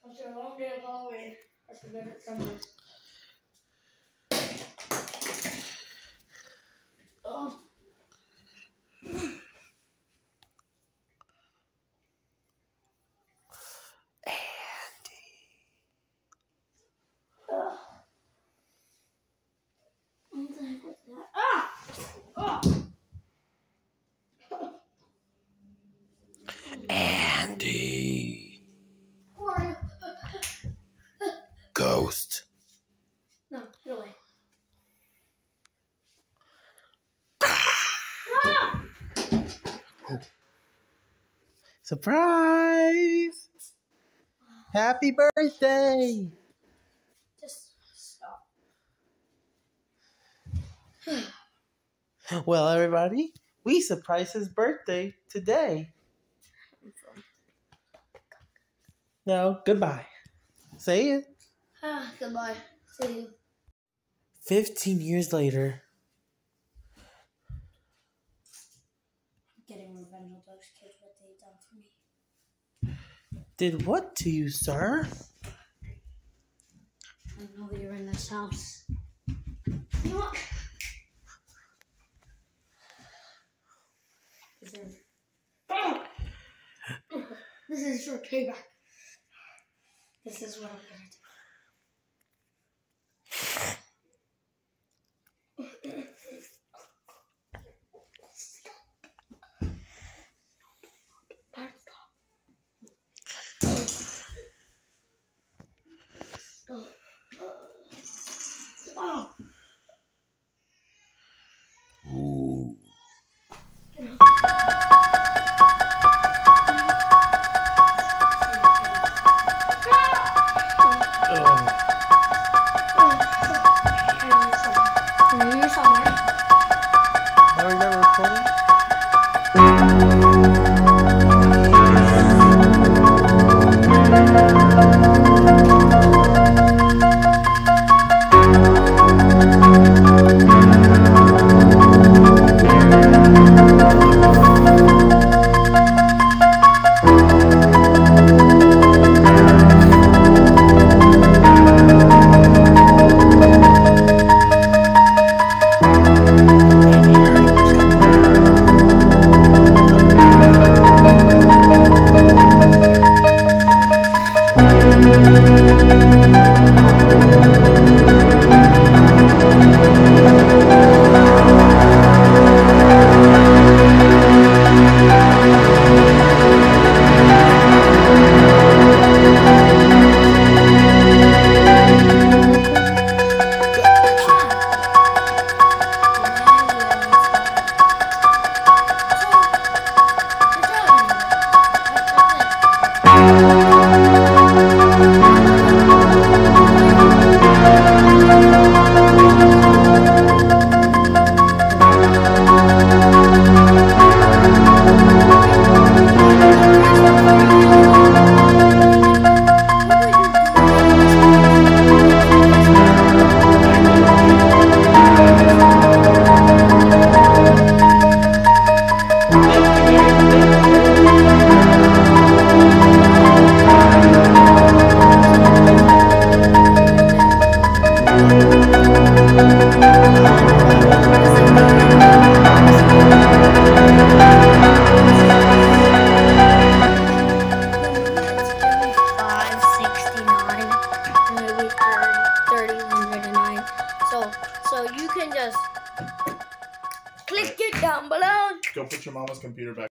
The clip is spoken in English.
After a long day of Halloween, I forget it somewhere. Oh. What the heck was that? Ah! Oh! Andy. Ghost. No, get away. Surprise! Happy birthday! Just stop. Well, everybody, we surprised his birthday today. No, goodbye. Say it. Goodbye. See you. 15 years later. I'm getting revenge on those kids, what they've done to me. Did what to you, sir? I know that you're in this house. You know what? This is your payback. This is what I'm gonna do. Oh. Ooh. Are we never recording? So you can just click it down below. Go put your mama's computer back.